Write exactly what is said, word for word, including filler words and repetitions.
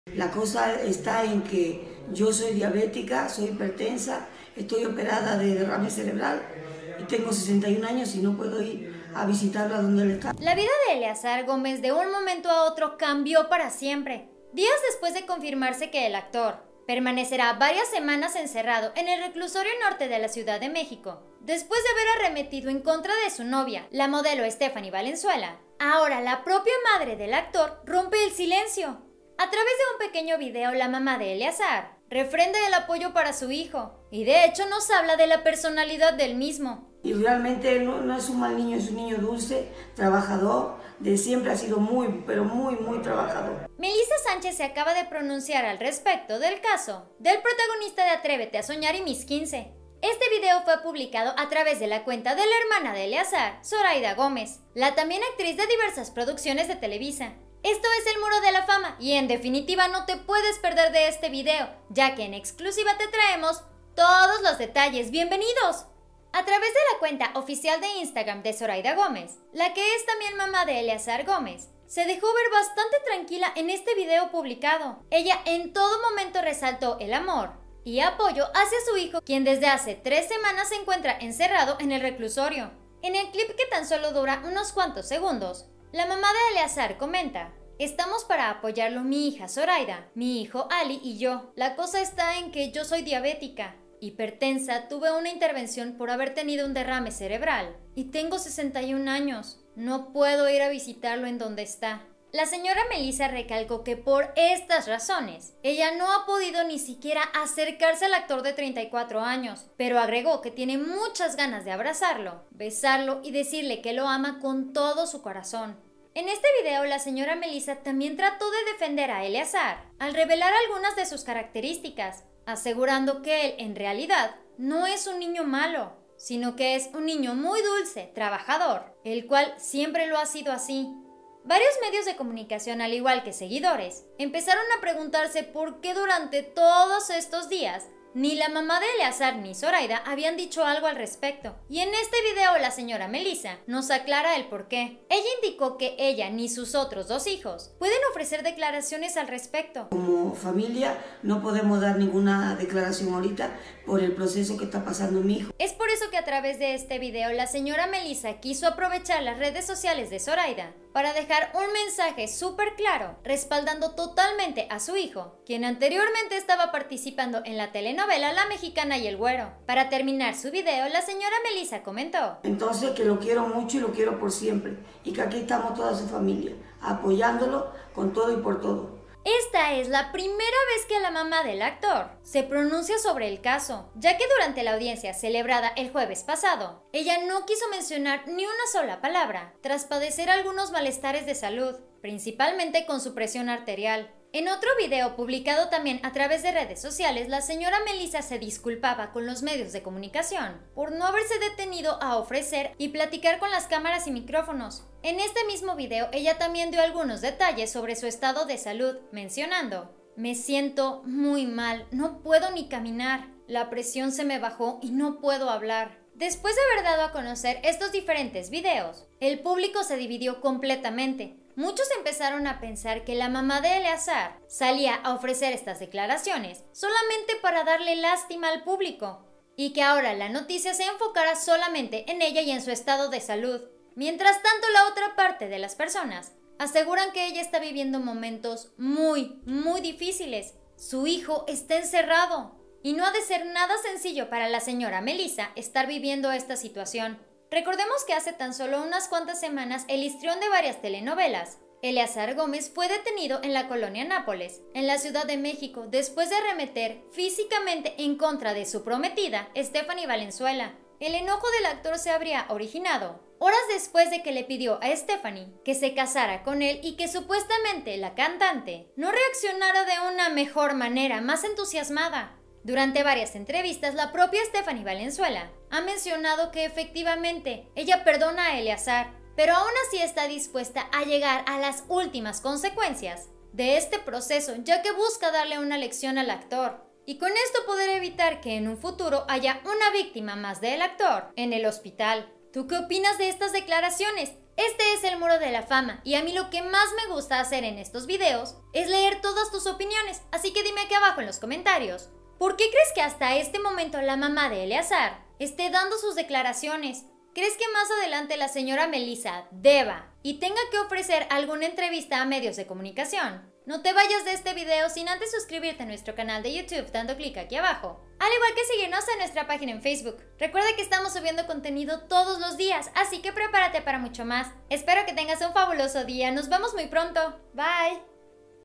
La cosa está en que yo soy diabética, soy hipertensa, estoy operada de derrame cerebral y tengo sesenta y un años y no puedo ir a visitarlo a donde él está. La vida de Eleazar Gómez de un momento a otro cambió para siempre. Días después de confirmarse que el actor permanecerá varias semanas encerrado en el reclusorio norte de la Ciudad de México, después de haber arremetido en contra de su novia, la modelo Stephanie Valenzuela, ahora la propia madre del actor rompe el silencio. A través de un pequeño video, la mamá de Eleazar refrenda el apoyo para su hijo y de hecho nos habla de la personalidad del mismo. Y realmente no, no es un mal niño, es un niño dulce, trabajador, de siempre ha sido muy, pero muy, muy trabajador. Melissa Sánchez se acaba de pronunciar al respecto del caso del protagonista de Atrévete a Soñar y Mis quince. Este video fue publicado a través de la cuenta de la hermana de Eleazar, Zoraida Gómez, la también actriz de diversas producciones de Televisa. Esto es el Muro de la Fama y en definitiva no te puedes perder de este video, ya que en exclusiva te traemos todos los detalles. ¡Bienvenidos! A través de la cuenta oficial de Instagram de Zoraida Gómez, la que es también mamá de Eleazar Gómez, se dejó ver bastante tranquila en este video publicado. Ella en todo momento resaltó el amor y apoyo hacia su hijo, quien desde hace tres semanas se encuentra encerrado en el reclusorio. En el clip, que tan solo dura unos cuantos segundos, la mamá de Eleazar comenta: estamos para apoyarlo mi hija Zoraida, mi hijo Ali y yo. La cosa está en que yo soy diabética, hipertensa, tuve una intervención por haber tenido un derrame cerebral y tengo sesenta y un años. No puedo ir a visitarlo en donde está. La señora Melissa recalcó que por estas razones, ella no ha podido ni siquiera acercarse al actor de treinta y cuatro años, pero agregó que tiene muchas ganas de abrazarlo, besarlo y decirle que lo ama con todo su corazón. En este video, la señora Melissa también trató de defender a Eleazar al revelar algunas de sus características, asegurando que él en realidad no es un niño malo, sino que es un niño muy dulce, trabajador, el cual siempre lo ha sido así. Varios medios de comunicación, al igual que seguidores, empezaron a preguntarse por qué durante todos estos días ni la mamá de Eleazar ni Zoraida habían dicho algo al respecto. Y en este video la señora Melissa nos aclara el porqué. Ella indicó que ella ni sus otros dos hijos pueden ofrecer declaraciones al respecto. Como familia no podemos dar ninguna declaración ahorita por el proceso que está pasando mi hijo. Es por eso que a través de este video la señora Melissa quiso aprovechar las redes sociales de Zoraida para dejar un mensaje súper claro, respaldando totalmente a su hijo, quien anteriormente estaba participando en la telenovela La Mexicana y el Güero. Para terminar su video, la señora Melissa comentó: entonces que lo quiero mucho y lo quiero por siempre, y que aquí estamos toda su familia, apoyándolo con todo y por todo. Esta es la primera vez que la mamá del actor se pronuncia sobre el caso, ya que durante la audiencia celebrada el jueves pasado, ella no quiso mencionar ni una sola palabra, tras padecer algunos malestares de salud, principalmente con su presión arterial. En otro video publicado también a través de redes sociales, la señora Melissa se disculpaba con los medios de comunicación por no haberse detenido a ofrecer y platicar con las cámaras y micrófonos. En este mismo video, ella también dio algunos detalles sobre su estado de salud, mencionando: me siento muy mal, no puedo ni caminar, la presión se me bajó y no puedo hablar. Después de haber dado a conocer estos diferentes videos, el público se dividió completamente. Muchos empezaron a pensar que la mamá de Eleazar salía a ofrecer estas declaraciones solamente para darle lástima al público, y que ahora la noticia se enfocara solamente en ella y en su estado de salud. Mientras tanto, la otra parte de las personas aseguran que ella está viviendo momentos muy, muy difíciles. Su hijo está encerrado y no ha de ser nada sencillo para la señora Melissa estar viviendo esta situación. Recordemos que hace tan solo unas cuantas semanas el histrión de varias telenovelas, Eleazar Gómez, fue detenido en la colonia Nápoles, en la Ciudad de México, después de arremeter físicamente en contra de su prometida, Stephanie Valenzuela. El enojo del actor se habría originado horas después de que le pidió a Stephanie que se casara con él y que supuestamente la cantante no reaccionara de una mejor manera, más entusiasmada. Durante varias entrevistas, la propia Stephanie Valenzuela ha mencionado que efectivamente ella perdona a Eleazar, pero aún así está dispuesta a llegar a las últimas consecuencias de este proceso, ya que busca darle una lección al actor y con esto poder evitar que en un futuro haya una víctima más del actor en el hospital. ¿Tú qué opinas de estas declaraciones? Este es el Muro de la Fama y a mí lo que más me gusta hacer en estos videos es leer todas tus opiniones, así que dime aquí abajo en los comentarios. ¿Por qué crees que hasta este momento la mamá de Eleazar esté dando sus declaraciones? ¿Crees que más adelante la señora Melissa deba y tenga que ofrecer alguna entrevista a medios de comunicación? No te vayas de este video sin antes suscribirte a nuestro canal de YouTube dando clic aquí abajo, al igual que seguirnos en nuestra página en Facebook. Recuerda que estamos subiendo contenido todos los días, así que prepárate para mucho más. Espero que tengas un fabuloso día, nos vemos muy pronto. Bye.